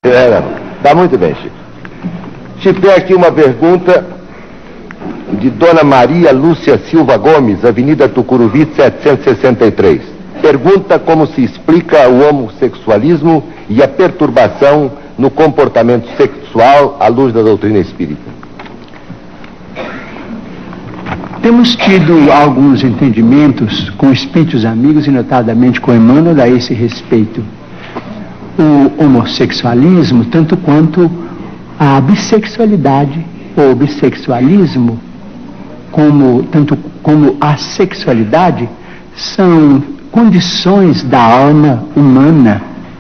Tá muito bem, Chico. Chico, tem aqui uma pergunta de Dona Maria Lúcia Silva Gomes, Avenida Tucuruvi, 763. Pergunta como se explica o homossexualismo e a perturbação no comportamento sexual à luz da doutrina espírita. Temos tido alguns entendimentos com espíritos amigos e notadamente com Emmanuel a esse respeito. O homossexualismo, tanto quanto a bissexualidade ou bissexualismo, tanto como a sexualidade, são condições da alma humana,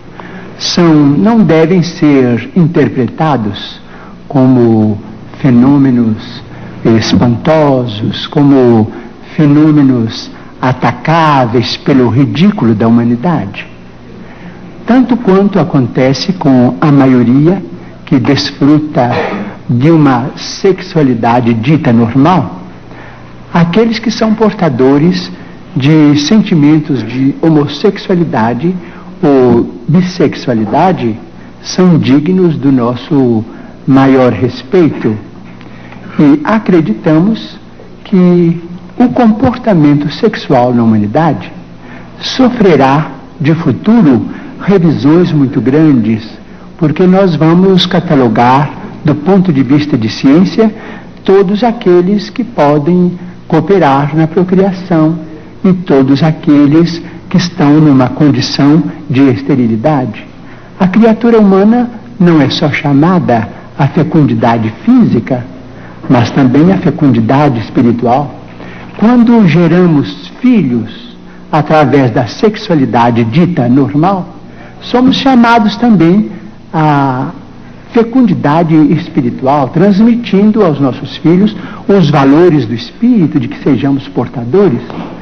não devem ser interpretados como fenômenos espantosos, como fenômenos atacáveis pelo ridículo da humanidade. Tanto quanto acontece com a maioria que desfruta de uma sexualidade dita normal, aqueles que são portadores de sentimentos de homossexualidade ou bissexualidade são dignos do nosso maior respeito. E acreditamos que o comportamento sexual na humanidade sofrerá de futuro revisões muito grandes, porque nós vamos catalogar, do ponto de vista de ciência, todos aqueles que podem cooperar na procriação e todos aqueles que estão numa condição de esterilidade. A criatura humana não é só chamada à fecundidade física, mas também à fecundidade espiritual. Quando geramos filhos através da sexualidade dita normal, somos chamados também à fecundidade espiritual, transmitindo aos nossos filhos os valores do espírito de que sejamos portadores.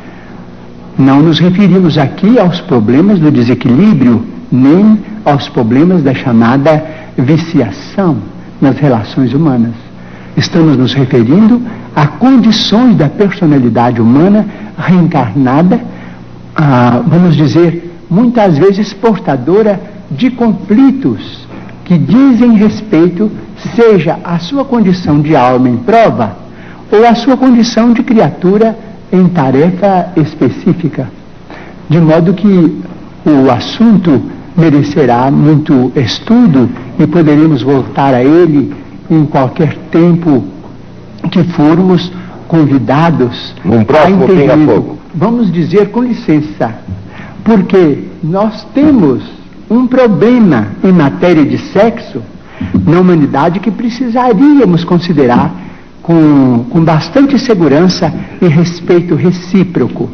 Não nos referimos aqui aos problemas do desequilíbrio, nem aos problemas da chamada viciação nas relações humanas. Estamos nos referindo a condições da personalidade humana reencarnada, vamos dizer, muitas vezes portadora de conflitos que dizem respeito, seja a sua condição de alma em prova, ou a sua condição de criatura em tarefa específica. De modo que o assunto merecerá muito estudo e poderemos voltar a ele em qualquer tempo que formos convidados a entendimento. Vamos dizer com licença, porque nós temos um problema em matéria de sexo na humanidade que precisaríamos considerar com bastante segurança e respeito recíproco.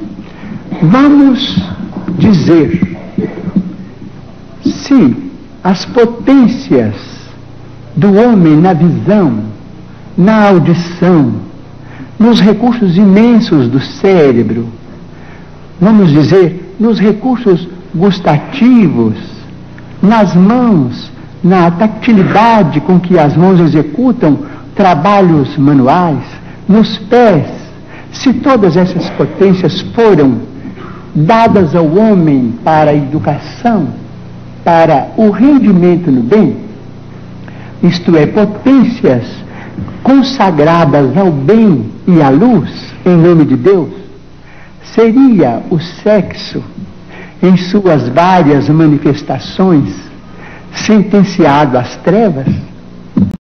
Vamos dizer se as potências do homem na visão, na audição, nos recursos imensos do cérebro, vamos dizer, nos recursos gustativos, nas mãos, na tactilidade com que as mãos executam trabalhos manuais, nos pés, se todas essas potências foram dadas ao homem para a educação, para o rendimento no bem, isto é, potências consagradas ao bem e à luz, em nome de Deus, seria o sexo, em suas várias manifestações, sentenciado às trevas?